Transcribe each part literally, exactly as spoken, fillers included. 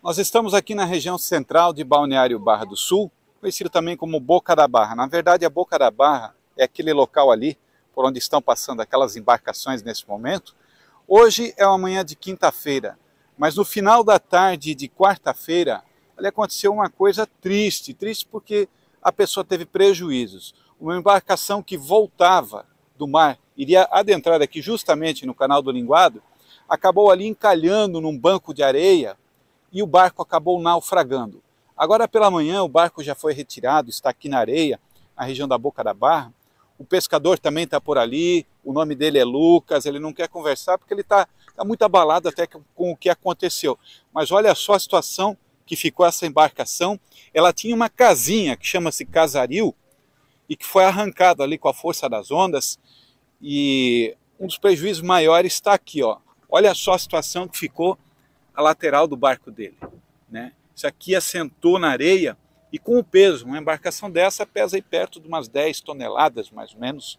Nós estamos aqui na região central de Balneário Barra do Sul, conhecido também como Boca da Barra. Na verdade, a Boca da Barra é aquele local ali por onde estão passando aquelas embarcações nesse momento. Hoje é uma manhã de quinta-feira, mas no final da tarde de quarta-feira, ali aconteceu uma coisa triste, triste porque a pessoa teve prejuízos. Uma embarcação que voltava do mar, iria adentrar aqui justamente no canal do Linguado, acabou ali encalhando num banco de areia e o barco acabou naufragando. Agora pela manhã o barco já foi retirado, está aqui na areia, na região da Boca da Barra. O pescador também está por ali, o nome dele é Lucas, ele não quer conversar porque ele está tá muito abalado até com o que aconteceu. Mas olha só a situação que ficou essa embarcação. Ela tinha uma casinha que chama-se Casaril e que foi arrancada ali com a força das ondas, e um dos prejuízos maiores está aqui, ó. Olha só a situação que ficou a lateral do barco dele, né? Isso aqui assentou na areia e com o peso, uma embarcação dessa pesa aí perto de umas dez toneladas mais ou menos,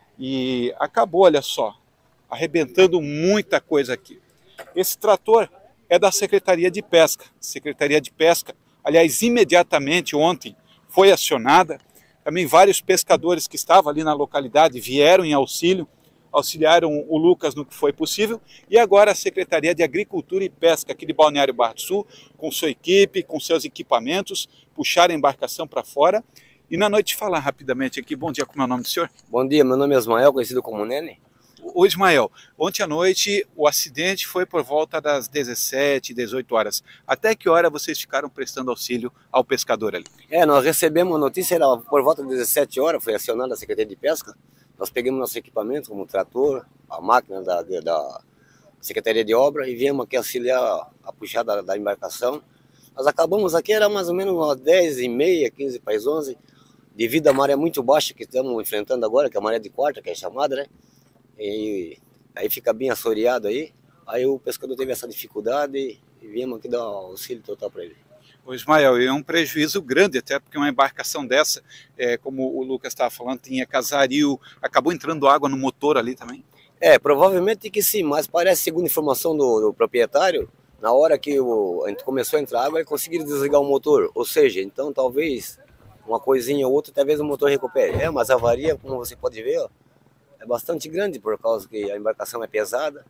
e acabou, olha só, arrebentando muita coisa aqui. Esse trator é da Secretaria de Pesca. Secretaria de Pesca, aliás, imediatamente ontem foi acionada. Também vários pescadores que estavam ali na localidade vieram em auxílio, auxiliaram o Lucas no que foi possível, e agora a Secretaria de Agricultura e Pesca aqui de Balneário Barra do Sul, com sua equipe, com seus equipamentos, puxaram a embarcação para fora. E na noite falar rapidamente aqui, bom dia, como é o nome do senhor? Bom dia, meu nome é Ismael, conhecido como Nene. O Ismael, ontem à noite o acidente foi por volta das dezessete, dezoito horas. Até que hora vocês ficaram prestando auxílio ao pescador ali? É, nós recebemos a notícia, era por volta das dezessete horas, foi acionada a Secretaria de Pesca. Nós pegamos nosso equipamento, como o trator, a máquina da, da Secretaria de Obra, e viemos aqui auxiliar a puxada da embarcação. Nós acabamos aqui, era mais ou menos umas dez e meia, quinze para as onze, devido à maré muito baixa que estamos enfrentando agora, que é a maré de quarta, que é chamada, né? E aí fica bem assoreado aí. Aí o pescador teve essa dificuldade e viemos aqui dar auxílio total para ele. O Ismael, é um prejuízo grande, até porque uma embarcação dessa, é, como o Lucas estava falando, tinha casaril, acabou entrando água no motor ali também? É, provavelmente que sim, mas parece, segundo informação do, do proprietário, na hora que o, a gente começou a entrar água, ele conseguiu desligar o motor. Ou seja, então talvez uma coisinha ou outra, talvez o motor recupere. É, mas a avaria, como você pode ver, ó, é bastante grande por causa que a embarcação é pesada.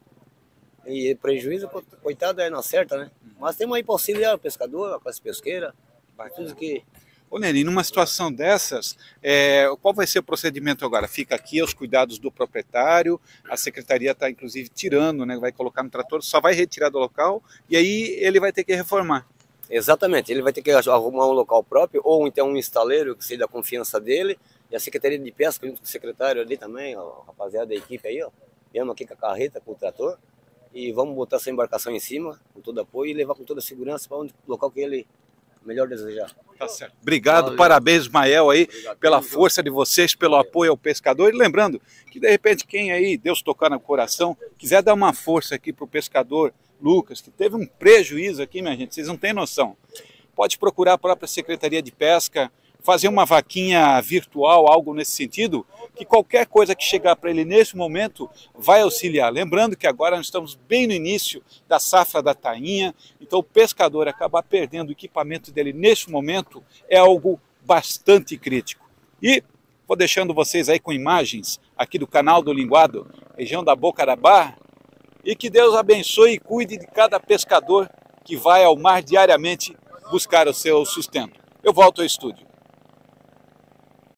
E prejuízo, coitado, é na certa, né? Mas temos aí para auxiliar o pescador, a classe pesqueira, tudo que... Ô Nene, numa situação dessas, é, qual vai ser o procedimento agora? Fica aqui aos cuidados do proprietário, a secretaria está inclusive tirando, né? Vai colocar no trator, só vai retirar do local e aí ele vai ter que reformar. Exatamente, ele vai ter que arrumar um local próprio, ou então um estaleiro que seja da confiança dele, e a Secretaria de Pesca, junto com o secretário ali também, ó, a rapaziada da equipe aí, ó, viemos aqui com a carreta, com o trator, e vamos botar essa embarcação em cima, com todo apoio, e levar com toda a segurança para o local que ele melhor desejar. Tá certo. Obrigado, Valeu. Parabéns, Ismael, aí, Obrigado. pela força de vocês, pelo Valeu. apoio ao pescador. E lembrando que, de repente, quem aí, Deus tocar no coração, quiser dar uma força aqui para o pescador Lucas, que teve um prejuízo aqui, minha gente, vocês não têm noção. Pode procurar a própria Secretaria de Pesca, fazer uma vaquinha virtual, algo nesse sentido, que qualquer coisa que chegar para ele nesse momento vai auxiliar. Lembrando que agora nós estamos bem no início da safra da tainha, então o pescador acabar perdendo o equipamento dele nesse momento é algo bastante crítico. E vou deixando vocês aí com imagens aqui do canal do Linguado, região da Boca da Barra, e que Deus abençoe e cuide de cada pescador que vai ao mar diariamente buscar o seu sustento. Eu volto ao estúdio.